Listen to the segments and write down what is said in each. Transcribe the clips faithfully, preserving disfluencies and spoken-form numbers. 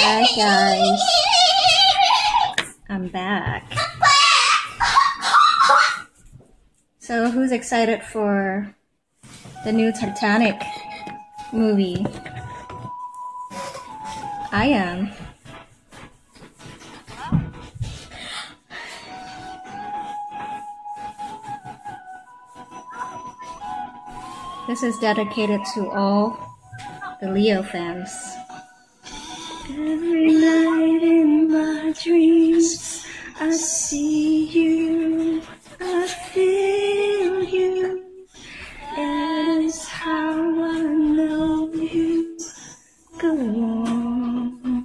Hi guys, I'm back. So who's excited for the new Titanic movie? I am. This is dedicated to all the Leo fans. Every night in my dreams, I see you, I feel you. That is how I know you. Go on.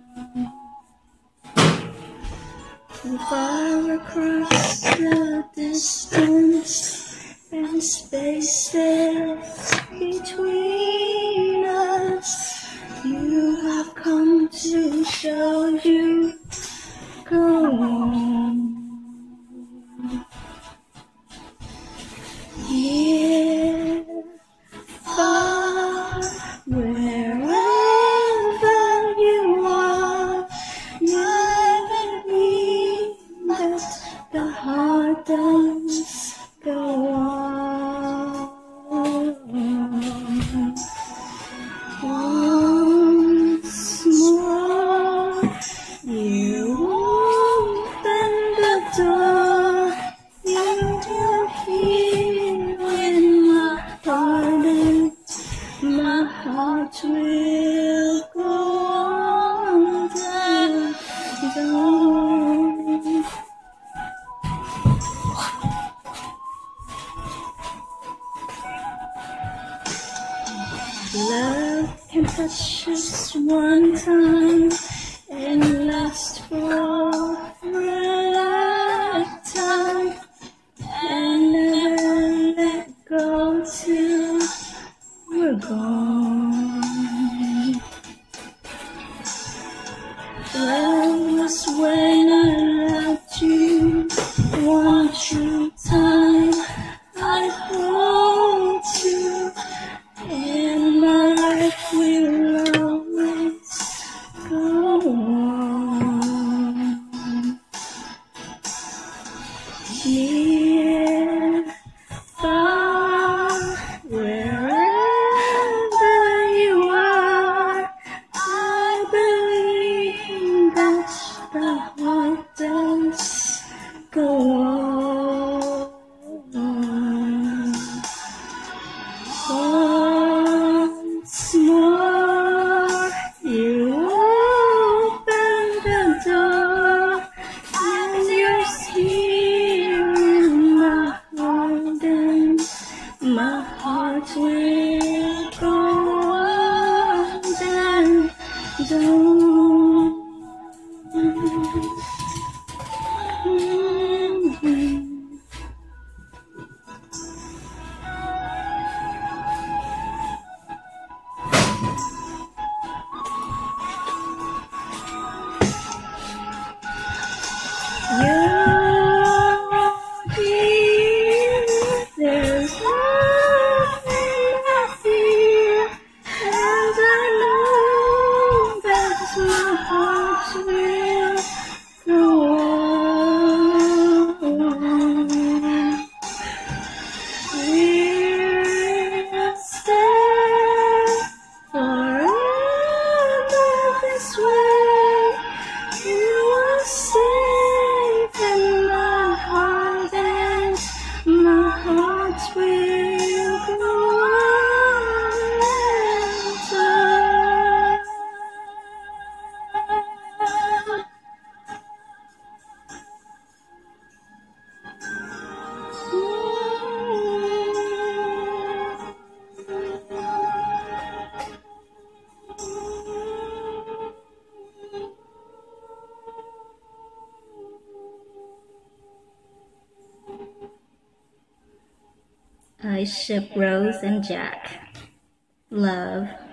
Far across the distance and space that's between us, you have come to show you. Go on. Here, far, wherever you are, never be that the heart does go on. Once more, you open the door, you can feel in my heart, and my heart will go on down, down. Love can touch us one time and last for a lifetime, and never let go till we're gone. Love was when I loved you one true time. I hold you, and my life will always go on. Here, far, wherever you are, I believe that the heart does go on. Once more, you open the door, and you're here in my heart, and my heart will go on down, down. Mm-hmm. You're here, there's nothing I fear, and I know that my heart will go on. We'll stay forever this way. You are safe in my heart, and my heart will go I ship Rose and Jack. Love.